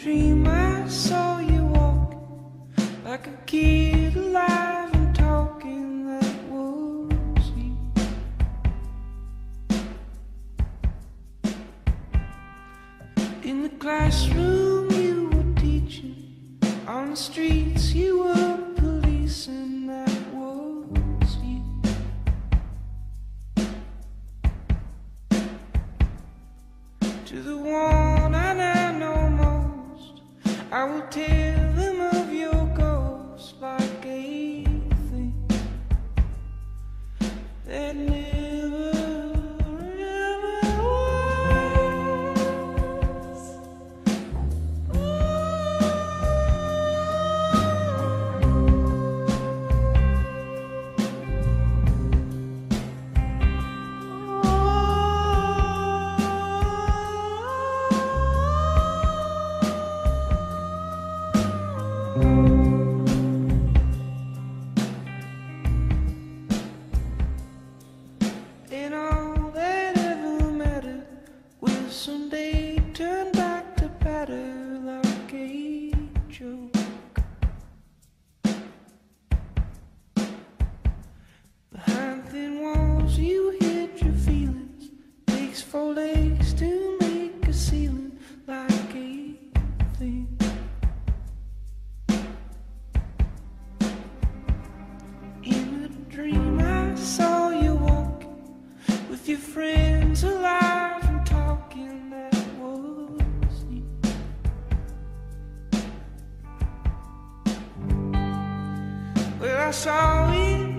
dream I saw you walking like a kid alive and talking. That was you. In the classroom you were teaching, on the streets you were policing. That was you. To the one I now know most, I will tell them of your ghost like a thing that never, ever was. And all that ever mattered will someday turn back to batter like a joke. Behind thin walls you hid your feelings. Takes 4 legs to make a ceiling like a thing. In a dream I saw you walking with your friends alive and talking. That was you. Well, I saw it